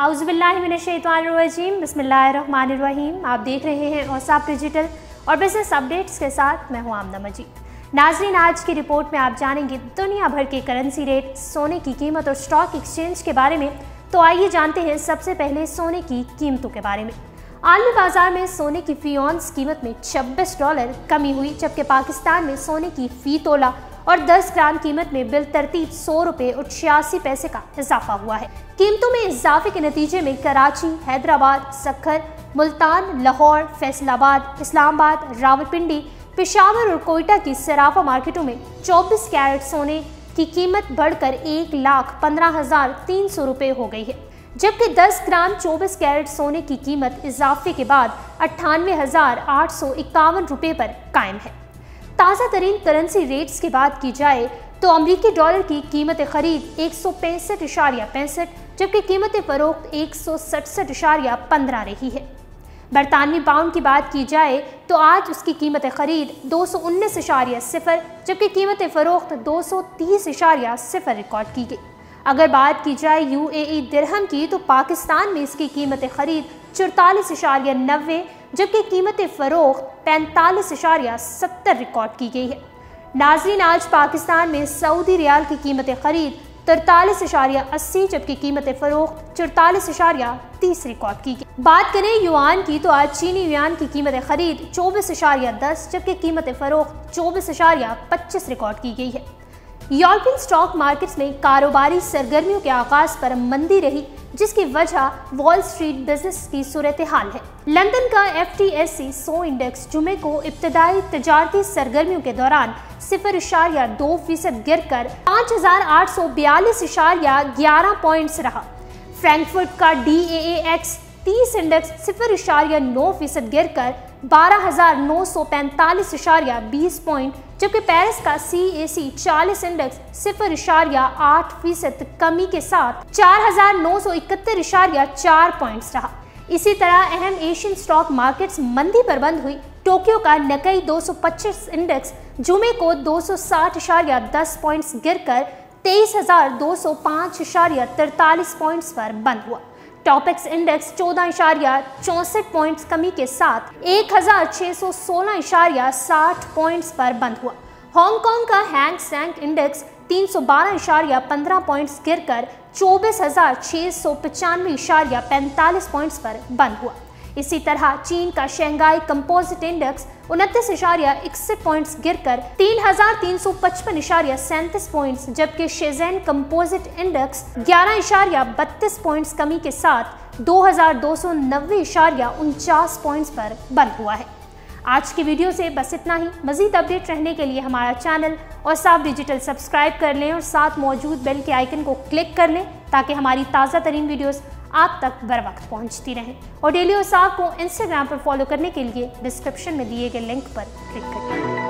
आउज़ुबिल्लाहिमिनश्शैतानिर्रजीम बिस्मिल्लाहिर्रहमानिर्रहीम। आप देख रहे हैं औसाफ डिजिटल और बिजनेस अपडेट्स के साथ मैं हूं आमना मजीद। नाज़रीन, आज की रिपोर्ट में आप जानेंगे दुनिया भर के करेंसी रेट, सोने की कीमत और स्टॉक एक्सचेंज के बारे में। तो आइए जानते हैं सबसे पहले सोने की कीमतों के बारे में। आलमी बाजार में सोने की फी ऑन्स कीमत में $26 कमी हुई, जबकि पाकिस्तान में सोने की फी तोला और 10 ग्राम कीमत में बिल तरतीब ₹100 और 86 पैसे का इजाफा हुआ है। कीमतों में इजाफे के नतीजे में कराची, हैदराबाद, सक्खर, मुल्तान, लाहौर, फैसलाबाद, इस्लामाबाद, रावलपिंडी, पेशावर और कोयटा की सराफा मार्केटों में 24 कैरेट सोने की कीमत बढ़कर ₹1,15,300 हो गई है, जबकि 10 ग्राम 24 कैरेट सोने की कीमत इजाफे के बाद ₹98,851 पर कायम है। ताज़ा तरीन करेंसी रेट्स की बात की जाए तो अमरीकी डॉलर की कीमत खरीद 165.65, जबकि कीमत फरोख्त 167.15 रही है। बरतानवी पाउंड की बात की जाए तो आज उसकी कीमत खरीद 219.0, जबकि कीमत फरोख्त 230.0 रिकॉर्ड की गई। अगर बात की जाए UAE दिरहम की तो पाकिस्तान में इसकी कीमत खरीद 44.90, जबकि कीमत फरोख्त 45.70 रिकॉर्ड की गई है। नाज़रीन, आज पाकिस्तान में सऊदी रियाल की कीमत खरीद 43.80, जबकि कीमत फरोख्त 44.30 रिकॉर्ड की गई। बात करें युआन की तो आज चीनी युआन की कीमत खरीद 24.10, जबकि कीमत फरोख्त 24.25 रिकॉर्ड की गई है। यूरोपियन स्टॉक मार्केट्स में कारोबारी सरगर्मियों के आगाज पर मंदी रही, जिसकी वजह वॉल स्ट्रीट बिजनेस की सूरत हाल है। लंदन का FTSE 100 इंडेक्स जुमे को इब्तदाई तजारती सरगर्मियों के दौरान 0.2% गिरकर 5,842.11 पॉइंट्स रहा। फ्रैंकफर्ट का DAX 30 इंडेक्स 0.9% गिरकर 12,945.20 पॉइंट, जबकि पेरिस का CAC 40 इंडेक्स 0.8% कमी के साथ 4,971.4 पॉइंट्स रहा। इसी तरह अहम एशियन स्टॉक मार्केट्स मंदी पर बंद हुई। टोक्यो का निकाई 225 इंडेक्स जुमे को 260.10 पॉइंट्स गिरकर 23,205.43 पॉइंट्स पर बंद हुआ। टॉपेक्स इंडेक्स 14.64 पॉइंट्स कमी के साथ 1,616.60 पॉइंट्स पर बंद हुआ। हांगकांग का हैंग सेंग इंडेक्स 312.15 पॉइंट्स गिरकर 24,695.45 पॉइंट्स पर बंद हुआ। इसी तरह चीन का शंघाई कंपोजिट इंडेक्स 29.61 पॉइंट्स गिरकर 3,355.37 पॉइंट्स, जबकि शेज़ेन कंपोजिट इंडेक्स 11.32 पॉइंट्स कमी के साथ 2,290.49 पॉइंट्स पर बंद हुआ है। आज की वीडियो से बस इतना ही। मजीद अपडेट रहने के लिए हमारा चैनल औसाफ डिजिटल सब्सक्राइब कर लें और साथ मौजूद बेल के आइकन को क्लिक कर लें, ताकि हमारी ताज़ा तरीन वीडियोस आप तक बर वक्त पहुंचती रहें। और डेली औसाफ को इंस्टाग्राम पर फॉलो करने के लिए डिस्क्रिप्शन में दिए गए लिंक पर क्लिक करें।